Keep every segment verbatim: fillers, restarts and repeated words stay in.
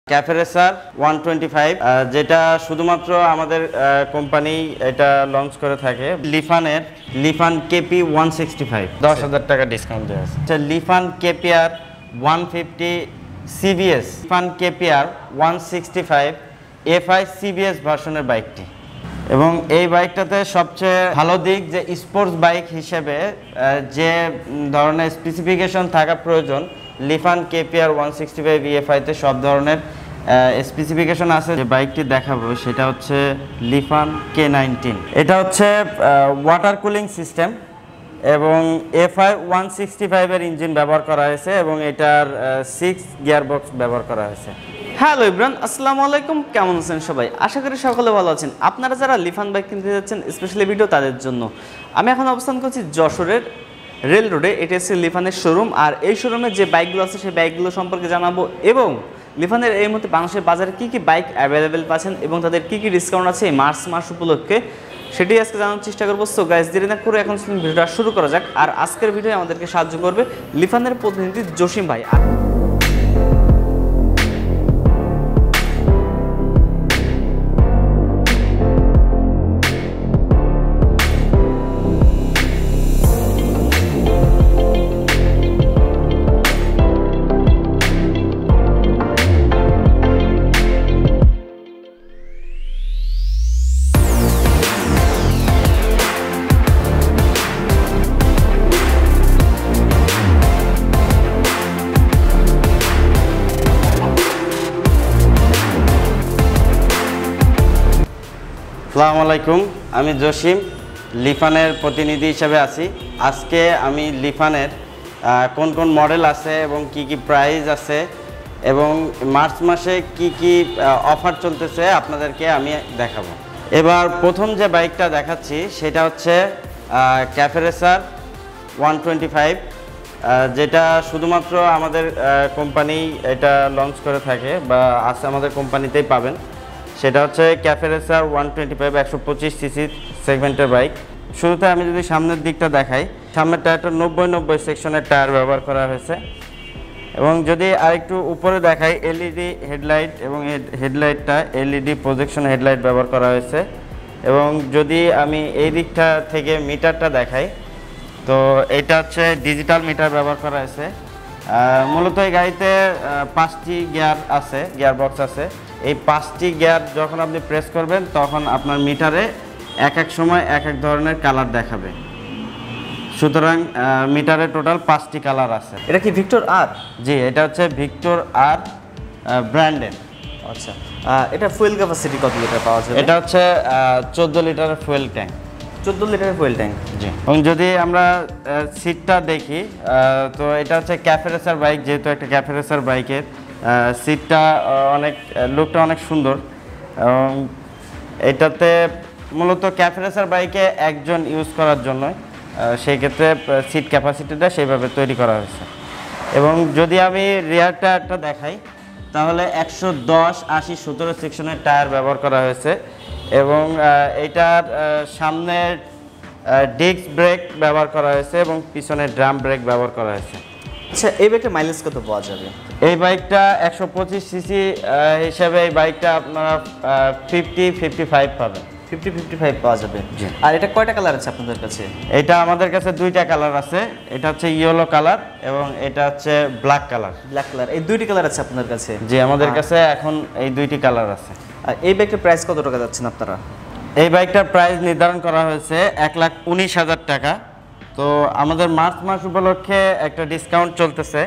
Cafe racer one twenty five, যেটা শুধুমাত্র আমাদের কোম্পানি এটা লঞ্চ করে থাকে। লিফানের Lifan KP one sixty five, দশ হাজার টাকা ডিসকাউন্ট দেওয়া আছে। আচ্ছা, Lifan KPR one fifty CBS, Lifan KPR one sixty five FI CBS ভার্সনের বাইকটি। এবং এই বাইকটাতে সবচেয়ে ভালো দিক যে স্পোর্টস বাইক হিসেবে যে ধরনের স্পেসিফিকেশন থাকা প্রয়োজন, Lifan KPR one sixty five ইএফআইতে সব ধরনের স্পেসিফিকেশন আছে। যে বাইকটি দেখাবো সেটা হচ্ছে লিফান কে নাইনটিন। এটা হচ্ছে ওয়াটার কুলিং সিস্টেম এবং এফআই ওয়ান সিক্সটি ফাইভের ইঞ্জিন ব্যবহার করা হয়েছে এবং এটার সিক্স গিয়ার বক্স ব্যবহার করা হয়েছে। হ্যালো ইব্রান, আসসালামু আলাইকুম। কেমন আছেন সবাই? আশা করি সকলে ভালো আছেন। আপনারা যারা লিফান বাইক কিনতে যাচ্ছেন, স্পেশালি ভিডিও তাদের জন্য। আমি এখন অবস্থান করছি যশোরের রেল রোডে। এটা হচ্ছে লিফানের শোরুম। আর এই শোরুমে যে বাইকগুলো আছে সেই বাইকগুলো সম্পর্কে জানাবো এবং লিফানের এই মুহূর্তে বাংলাদেশের বাজারে কী কী বাইক অ্যাভেলেবেল পাচ্ছেন এবং তাদের কী কী ডিসকাউন্ট আছে এই মার্চ মাস উপলক্ষে, সেটি আজকে জানার চেষ্টা করবো। সো গাইস, দেরি না করে এখন ভিডিওটা শুরু করা যাক। আর আজকের ভিডিও আমাদেরকে সাহায্য করবে লিফানের প্রতিনিধি জসিম ভাই। আসসালামু আলাইকুম, আমি জসিম, লিফানের প্রতিনিধি হিসেবে আছি। আজকে আমি লিফানের কোন কোন মডেল আছে এবং কি কি প্রাইস আছে এবং মার্চ মাসে কি কি অফার চলতেছে আপনাদেরকে আমি দেখাবো। এবার প্রথম যে বাইকটা দেখাচ্ছি সেটা হচ্ছে cafe racer one twenty five, যেটা শুধুমাত্র আমাদের কোম্পানি এটা লঞ্চ করে থাকে বা আছে আমাদের কোম্পানিতেই পাবেন। সেটা হচ্ছে cafe racer one twenty five, একশো পঁচিশ সিসি সেগমেন্টের বাইক। শুরুতে আমি যদি সামনের দিকটা দেখাই, সামনের টায়ারটা নব্বই নব্বই সেকশনের টায়ার ব্যবহার করা হয়েছে। এবং যদি আরেকটু উপরে দেখাই, এলইডি হেডলাইট এবং হেডলাইটটা এলইডি প্রজেকশন হেডলাইট ব্যবহার করা হয়েছে। এবং যদি আমি এই দিকটা থেকে মিটারটা দেখাই, তো এটা হচ্ছে ডিজিটাল মিটার ব্যবহার করা হয়েছে। মূলত এই গাড়িতে পাঁচটি গিয়ার আছে, গিয়ার বক্স আছে। এই পাঁচটি গিয়ার যখন আপনি প্রেস করবেন তখন আপনার মিটারে এক এক সময় এক এক ধরনের কালার দেখাবে। সুতরাং মিটারে টোটাল পাঁচটি কালার আছে। এটা কি ভিক্টর আর? জি, এটা হচ্ছে ভিক্টর আর ব্র্যান্ডের। আচ্ছা, এটা ফুয়েল ক্যাপাসিটি কত লিটার পাওয়া যাবে? এটা হচ্ছে চোদ্দো লিটারের ফুয়েল ট্যাঙ্ক। চোদ্দো লিটারের ফুয়েল ট্যাঙ্ক, জি। এবং যদি আমরা সিটটা দেখি, তো এটা হচ্ছে ক্যাফে রেসার বাইক, যেহেতু একটা ক্যাফে রেসার বাইকের সিটটা অনেক লুকটা অনেক সুন্দর। এবং এটাতে মূলত ক্যাফে রেসার বাইকে একজন ইউজ করার জন্য সেই ক্ষেত্রে সিট ক্যাপাসিটিটা সেইভাবে তৈরি করা হয়েছে। এবং যদি আমি রিয়ার টায়ারটা দেখাই, তাহলে একশো দশ আশি সতেরো সেকশনের টায়ার ব্যবহার করা হয়েছে। এবং এইটার সামনে ডিস্ক ব্রেক ব্যবহার করা হয়েছে এবং পিছনে ড্রাম ব্রেক ব্যবহার করা হয়েছে। আচ্ছা, এই বাইকটা মাইলেজ কত পাওয়া যাবে? এই বাইকটা একশো পঁচিশ সিসি হিসাবে এই বাইকটা আপনারা ফিফটি ফিফটি ফাইভ পাবেন। ফিফটি ফিফটি ফাইভ পাওয়া যাবে। আর এটা কয়টা কালার আছে আপনাদের কাছে? এটা আমাদের কাছে দুইটা কালার আছে। এটা হচ্ছে ইয়েলো কালার এবং এটা হচ্ছে ব্ল্যাক কালার। ব্ল্যাক কালার, এই দুইটি কালার আছে আপনাদের কাছে? জি, আমাদের কাছে এখন এই দুইটি কালার আছে। আর এই বাইকটার প্রাইস কত টাকা যাচ্ছেন আপনারা? এই বাইকটার প্রাইস নির্ধারণ করা হয়েছে এক লাখ উনিশ হাজার টাকা। তো আমাদের মার্চ মাস উপলক্ষে একটা ডিসকাউন্ট চলতেছে।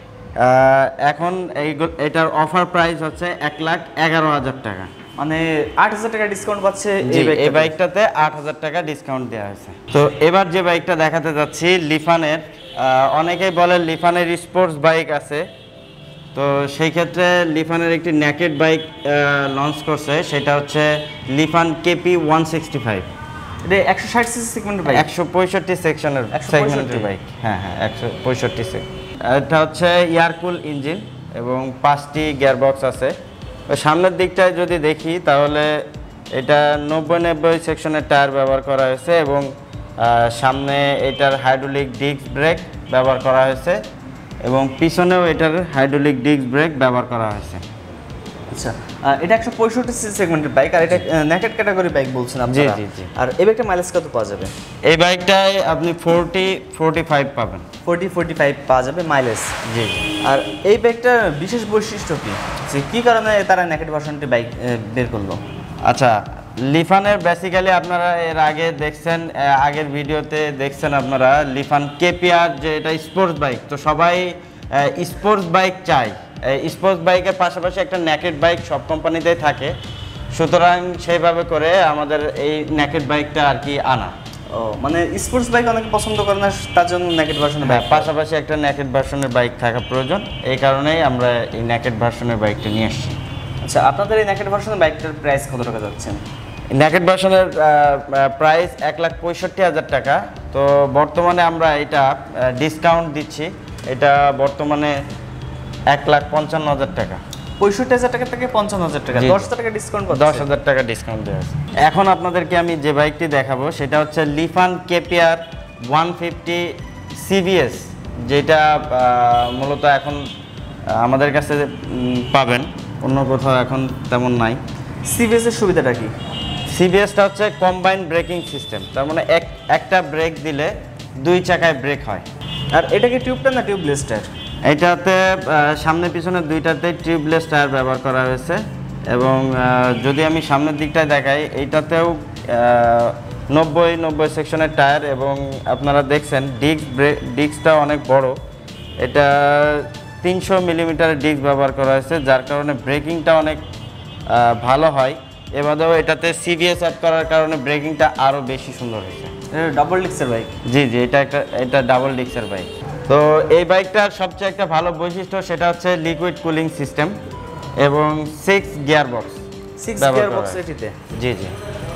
এখন এই এটার অফার প্রাইস হচ্ছে এক লাখ এগারো হাজার টাকা, মানে আট হাজার টাকা ডিসকাউন্ট পাচ্ছে এই বাইকটাতে। আট হাজার টাকা ডিসকাউন্ট দেওয়া হয়েছে। তো এবার যে বাইকটা দেখাতে যাচ্ছি লিফানের, অনেকেই বলে লিফানের স্পোর্টস বাইক আছে, তো সেই ক্ষেত্রে লিফানের একটি নেকেড বাইক লঞ্চ করছে, সেটা হচ্ছে Lifan KP one sixty five. এটা একশো ষাট সিসি সেগমেন্টের বাইক, একশো পঁয়ষট্টি সেকশনের সেগমেন্টের বাইক। হ্যাঁ হ্যাঁ একশো পঁয়ষট্টি সেক। এটা হচ্ছে এয়ারকুল ইঞ্জিন এবং পাঁচটি গিয়ার বক্স আছে। ওই সামনের দিকটায় যদি দেখি, তাহলে এটা নব্বই নব্বই সেকশনের টায়ার ব্যবহার করা হয়েছে এবং সামনে এটার হাইড্রোলিক ডিস্ক ব্রেক ব্যবহার করা হয়েছে এবং পিছনেও এটার হাইড্রোলিক ডিস্ক ব্রেক ব্যবহার করা হয়েছে। আচ্ছা, এটা একশো পঁয়ষট্টি সিসি সেগমেন্টের বাইক, আর এটা নেকেড ক্যাটাগরি বাইক বলছেন আপনারা। জি জি জি। আর এই বাইকটা মাইলেজ কত পাওয়া যাবে? এই বাইকটায় আপনি ফোরটি ফোরটি ফাইভ পাবেন। ফোরটি ফোরটি ফাইভ পাওয়া যাবে মাইলেজ। জি জি। আর এই বাইকটার বিশেষ বৈশিষ্ট্য কি, যে কী কারণে তারা নেকেড ভার্সনটি বাইক বের করলো? আচ্ছা, লিফানের বেসিক্যালি আপনারা এর আগে দেখছেন, আগের ভিডিওতে দেখছেন আপনারা লিফান কেপিআর, যে এটা স্পোর্টস বাইক। তো সবাই স্পোর্টস বাইক চায়, স্পোর্টস বাইকের পাশাপাশি একটা নেকেড বাইক সব কোম্পানিতেই থাকে, সুতরাং সেইভাবে করে আমাদের এই নেকেড বাইকটা আর কি আনা। ও মানে স্পোর্টস বাইক অনেকে পছন্দ করে না, তার জন্য নেকেড ভার্সনের বাইক, পাশাপাশি একটা নেকেড ভার্সনের বাইক থাকা প্রয়োজন, এই কারণেই আমরা এই নেকেড ভার্সনের বাইকটা নিয়ে আসছি। আচ্ছা, আপনাদের এই নেকেড ভার্সনের বাইকটার প্রাইস কত টাকা যাচ্ছেন? নেকেড ভার্সনের প্রাইস এক লাখ পঁয়ষট্টি হাজার টাকা। তো বর্তমানে আমরা এটা ডিসকাউন্ট দিচ্ছি, এটা বর্তমানে এক লাখ পঞ্চান্ন হাজার টাকা। পঁয়ষট্টি হাজার টাকা থেকে পঞ্চান্ন হাজার টাকা, দশ হাজার টাকা ডিসকাউন্ট, দশ হাজার টাকা ডিসকাউন্ট দেওয়া আছে। এখন আপনাদেরকে আমি যে বাইকটি দেখাবো সেটা হচ্ছে Lifan KPR one fifty CBS, যেটা মূলত এখন আমাদের কাছে পাবেন, অন্য কোথাও এখন তেমন নাই। সিবিএস এর সুবিধাটা কি? সিবিএসটা হচ্ছে কম্বাইন্ড ব্রেকিং সিস্টেম, তার মানে এক একটা ব্রেক দিলে দুই চাকায় ব্রেক হয়। আর এটা কি টিউবটা না টিউবলেস টায়ার? এইটাতে সামনে পিছনে দুইটাতে টিউবলেস টায়ার ব্যবহার করা হয়েছে, এবং যদি আমি সামনের দিকটায় দেখাই, এইটাতেও নব্বই নব্বই সেকশনের টায়ার, এবং আপনারা দেখছেন ডিস্ক ব্রেক ডিস্কটা অনেক বড়, এটা তিনশো মিলিমিটারের ডিস্ক ব্যবহার করা হয়েছে, যার কারণে ব্রেকিংটা অনেক ভালো হয়। এবারেও এটাতে সিবিএস অ্যাড করার কারণে ব্রেকিংটা আরও বেশি সুন্দর হয়েছে। ডাবল ডিস্কের বাইক? জি জি, এটা একটা এটা ডাবল ডিস্কের বাইক। তো এই বাইকটার সবচেয়ে একটা ভালো বৈশিষ্ট্য সেটা হচ্ছে লিকুইড কুলিং সিস্টেম এবং six gear box. Six gear box এটিতে? জি জি।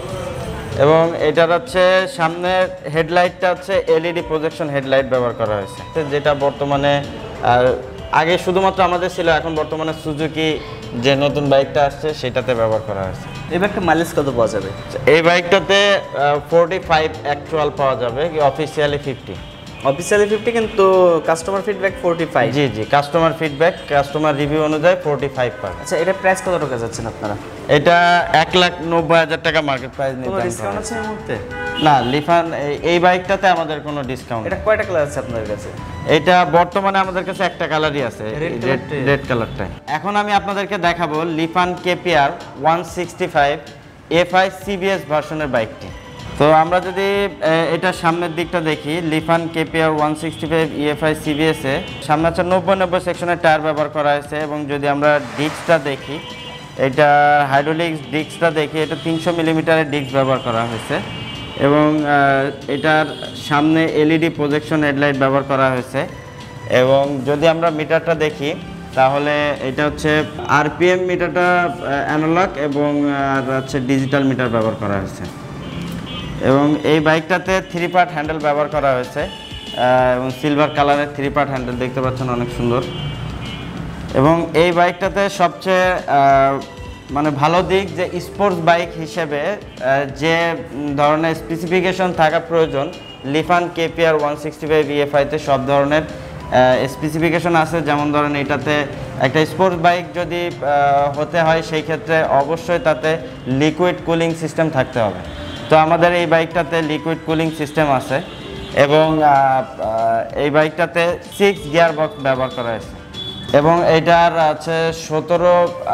এবং এটার হচ্ছে সামনের হেডলাইটটা হচ্ছে এলইডি প্রজেকশন হেডলাইট ব্যবহার করা হয়েছে, যেটা বর্তমানে আর আগে শুধুমাত্র আমাদের ছিল, এখন বর্তমানে সুজুকি যে নতুন বাইকটা আসছে সেটাতে ব্যবহার করা হয়েছে। এই বাইকটা মাইলেজ কত পাওয়া যাবে? এই বাইকটাতে ফোরটি ফাইভ অ্যাকচুয়াল পাওয়া যাবে, অফিসিয়ালি ফিফটি। অফিসিয়ালি ফিফটি, কিন্তু কাস্টমার ফিডব্যাক ফোরটি ফাইভ? জি জি, কাস্টমার ফিডব্যাক কাস্টমার রিভিউ অনুযায়ী ফোরটি ফাইভ পাবে। আচ্ছা, এটা প্রাইস কত টাকা যাচ্ছেন আপনারা? এটা এক লাখ নব্বই হাজার টাকা মার্কেট প্রাইস। কোনো ডিসকাউন্ট আছে এই মুহূর্তে? না, লিফান এই বাইকটাতে আমাদের কোনো ডিসকাউন্ট। এটা কয়টা কালার আছে আপনাদের কাছে? এটা বর্তমানে আমাদের কাছে একটা কালারই আছে, রেড কালারটাই। এখন আমি আপনাদেরকে দেখাবো Lifan KPR one sixty five FI CBS ভার্সনের বাইকটি। তো আমরা যদি এটা সামনের দিকটা দেখি, Lifan KPR one sixty five EFI সিবিএসে সামনে হচ্ছে নব্বই নব্বই সেকশনের টায়ার ব্যবহার করা হয়েছে, এবং যদি আমরা ডিস্কটা দেখি, এটা হাইড্রোলিক্স ডিস্কটা দেখি, এটা তিনশো মিলিমিটারের ডিস্ক ব্যবহার করা হয়েছে, এবং এটার সামনে এলইডি প্রজেকশন হেডলাইট ব্যবহার করা হয়েছে। এবং যদি আমরা মিটারটা দেখি, তাহলে এটা হচ্ছে আরপিএম মিটারটা অ্যানালগ, এবং আর হচ্ছে ডিজিটাল মিটার ব্যবহার করা হয়েছে। এবং এই বাইকটাতে থ্রি পার্ট হ্যান্ডেল ব্যবহার করা হয়েছে, এবং সিলভার কালারের থ্রি পার্ট হ্যান্ডেল দেখতে পাচ্ছেন, অনেক সুন্দর। এবং এই বাইকটাতে সবচেয়ে মানে ভালো দিক যে স্পোর্টস বাইক হিসেবে যে ধরনের স্পেসিফিকেশন থাকা প্রয়োজন, Lifan KPR one sixty five ইএফআইতে সব ধরনের স্পেসিফিকেশন আছে। যেমন ধরেন, এটাতে একটা স্পোর্টস বাইক যদি হতে হয়, সেই ক্ষেত্রে অবশ্যই তাতে লিকুইড কুলিং সিস্টেম থাকতে হবে। তো আমাদের এই বাইকটাতে লিকুইড কুলিং সিস্টেম আছে, এবং এই বাইকটাতে সিক্স গিয়ার বক্স ব্যবহার করা হয়েছে, এবং এটার আছে সতেরো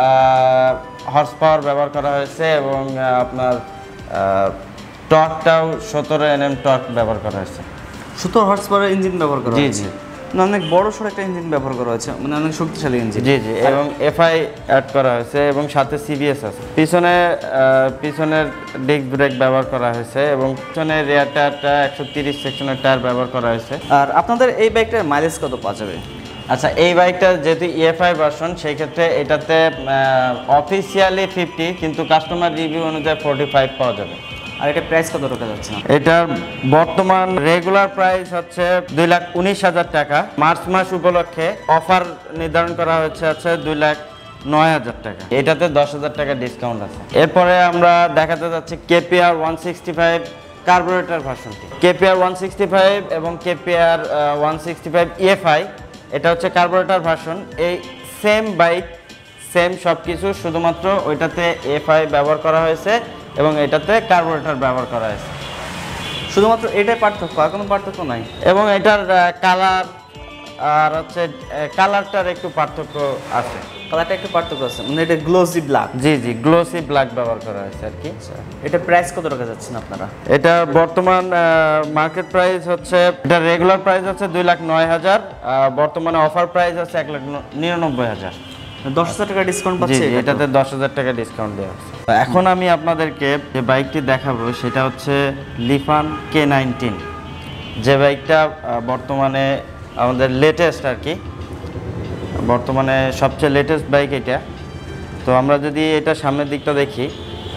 হর্স পাওয়ার ব্যবহার করা হয়েছে, এবং আপনার টর্কটাও সতেরো এনএম টর্ক ব্যবহার করা হয়েছে। সতেরো হর্স পাওয়ার ইঞ্জিন ব্যবহার করা জি হয়েছে? জি, অনেক বড় সড়ো একটা ইঞ্জিন ব্যবহার করা হয়েছে, মানে অনেক শক্তিশালী ইঞ্জিন। জি জি, এবং এফআই অ্যাড করা হয়েছে, এবং সাথে সিবিএস আছে। পিছনে পিছনের ডিস্ক ব্রেক ব্যবহার করা হয়েছে, এবং পিছনের রিয়ার টায়ারটা একশো তিরিশ সেকশনের টায়ার ব্যবহার করা হয়েছে। আর আপনাদের এই বাইকটার মাইলেজ কত পাওয়া যাবে? আচ্ছা, এই বাইকটা যেহেতু ইএফআই ভার্সন, সেই ক্ষেত্রে এটাতে অফিসিয়ালি ফিফটি, কিন্তু কাস্টমার রিভিউ অনুযায়ী ফোরটি ফাইভ পাওয়া যাবে। আর এটা প্রাইস কত টাকা যাচ্ছে? এটার বর্তমান রেগুলার প্রাইস হচ্ছে দুই লাখ উনিশ হাজার টাকা। মার্চ মাস উপলক্ষে অফার নির্ধারণ করা হচ্ছে আছে দুই লাখ নয় হাজার টাকা। এটাতে দশ হাজার টাকা ডিসকাউন্ট আছে। এরপরে আমরা দেখাতে যাচ্ছি KPR one sixty five carburetor ভার্সনটি। কেপিআর ওয়ান সিক্সটি ফাইভ এবং KPR one sixty five EFI, এটা হচ্ছে কার্বোরেটর ভার্সন। এই সেম বাইক সেম সব কিছু, শুধুমাত্র ওইটাতে এফআই ব্যবহার করা হয়েছে এবং এটাতে কার্বোরেটর ব্যবহার করা হয়েছে। শুধুমাত্র এটাই পার্থক্য, আর কোনো পার্থক্য নাই? এবং এটার কালার আর হচ্ছে কালারটার একটু পার্থক্য আছে। কালারটা একটু পার্থক্য আছে, মানে এটা গ্লোসি ব্ল্যাক। জি জি গ্লোসি ব্ল্যাক ব্যবহার করা হয়েছে আর কি। এটা প্রাইস কত টাকা যাচ্ছেন আপনারা? এটা বর্তমান মার্কেট প্রাইস হচ্ছে, এটা রেগুলার প্রাইস হচ্ছে দুই লাখ নয় হাজার, বর্তমানে অফার প্রাইস আছে এক লাখ নিরানব্বই হাজার। দশ হাজার টাকা ডিসকাউন্ট পাচ্ছে? এটাতে দশ হাজার টাকা ডিসকাউন্ট দেওয়া আছে। এখন আমি আপনাদেরকে যে বাইকটি দেখাবো সেটা হচ্ছে লিফান কে নাইনটিন, যে বাইকটা বর্তমানে আমাদের লেটেস্ট আর কি, বর্তমানে সবচেয়ে লেটেস্ট বাইক এটা। তো আমরা যদি এটা সামনের দিকটা দেখি,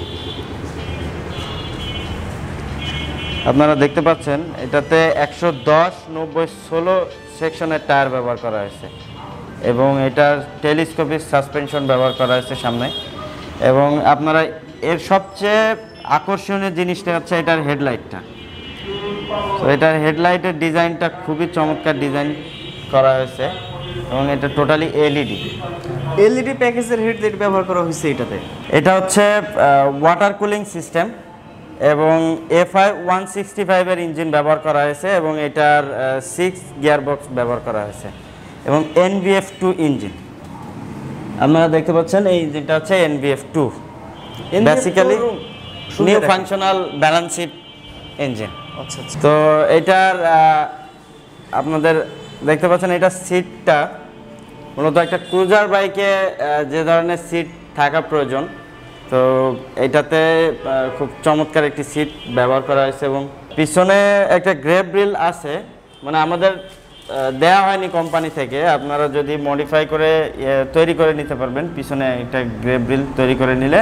আপনারা দেখতে পাচ্ছেন এটাতে একশো দশ নব্বই ষোলো সেকশনের টায়ার ব্যবহার করা হয়েছে এবং এটার টেলিস্কোপিক সাসপেনশন ব্যবহার করা হয়েছে সামনে। এবং আপনারা এর সবচেয়ে আকর্ষণীয় জিনিসটা হচ্ছে এটার হেডলাইটটা। তো এটার হেডলাইটের ডিজাইনটা খুবই চমৎকার ডিজাইন করা হয়েছে এবং এটা টোটালি এলইডি এলইডি প্যাকেজের হেডলাইট ব্যবহার করা হয়েছে এটাতে। এটা হচ্ছে ওয়াটার কুলিং সিস্টেম এবং এফআই ওয়ান সিক্সটি ফাইভের ইঞ্জিন ব্যবহার করা হয়েছে এবং এটার সিক্স গিয়ার বক্স ব্যবহার করা হয়েছে এবং এনভিএফ টু ইঞ্জিন। আপনারা দেখতে পাচ্ছেন এই ইঞ্জিনটা হচ্ছে NVF two, basically new functional balanced engine. আচ্ছা আচ্ছা। তো এটার আপনাদের দেখতে পাচ্ছেন এটা সিটটা মূলত একটা ক্রুজার বাইকে যে ধরনের সিট থাকা প্রয়োজন, তো এটাতে খুব চমৎকার একটি সিট ব্যবহার করা হয়েছে এবং পিছনে একটা গ্রেপ গ্রিল আছে, মানে আমাদের দেয়া হয়নি কোম্পানি থেকে, আপনারা যদি মডিফাই করে তৈরি করে নিতে পারবেন। পিছনে একটা গ্রেপ গ্রিল তৈরি করে নিলে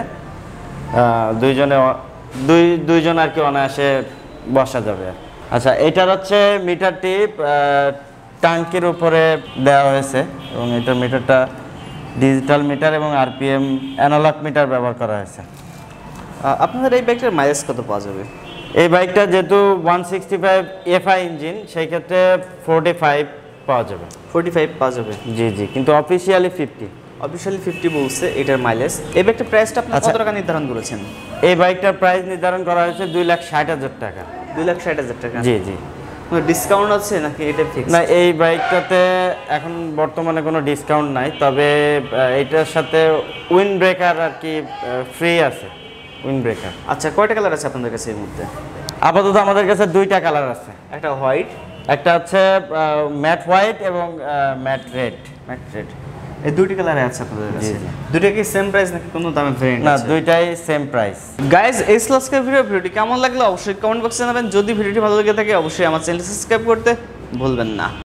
দুইজনে দুই দুইজন আর কি অনায়াসে বসা যাবে। আচ্ছা, এটার হচ্ছে মিটারটি ট্যাঙ্কির উপরে দেওয়া হয়েছে এবং এটার মিটারটা ডিজিটাল মিটার এবং আরপিএম অ্যানালগ মিটার ব্যবহার করা হয়েছে। আপনাদের এই বাইকটার মাইলেজ কত পাওয়া যাবে? এই বাইকটা যেহেতু one sixty five FI engine, সেই ক্ষেত্রে ফোরটি ফাইভ পাওয়া যাবে। ফোরটি ফাইভ পাওয়া যাবে? জি জি, কিন্তু অফিসিয়ালি ফিফটি। অফিসিয়ালি ফিফটি বলছে এটার মাইলেজ। এই বাইকটার প্রাইসটা আপনি কত টাকা নির্ধারণ করেছেন? এই বাইকটার প্রাইস নির্ধারণ করা হয়েছে দুই লাখ ষাট হাজার টাকা। দুই লাখ ষাট হাজার টাকা? জি জি। কোনো ডিসকাউন্ট আছে নাকি এটা ফিক্স? না, এই বাইকটাতে এখন বর্তমানে কোনো ডিসকাউন্ট নাই, তবে এটার সাথে উইন্ড ব্রেকার আর কি ফ্রি আছে, উইন্ড ব্রেকার। আচ্ছা, কয়টা কালার আছে আপনাদের কাছে এই মুহূর্তে? আপাতত আমাদের কাছে দুইটা কালার আছে, একটা হোয়াইট, একটা হচ্ছে ম্যাট হোয়াইট এবং ম্যাট রেড। ম্যাট রেড, এই দুইটি কালারে আছে আপনাদের কাছে? দুইটা কি সেম প্রাইস নাকি কোনো দামে ভেরিয়েন্ট আছে? না, দুইটাই সেম প্রাইস। গাইস, এই স্লাসকে ভিডিও ভিডিওটি কেমন লাগলো অবশ্যই কমেন্ট বক্সে জানাবেন। যদি ভিডিওটি ভালো লেগে থাকে অবশ্যই আমার চ্যানেল সাবস্ক্রাইব করতে ভুলবেন না।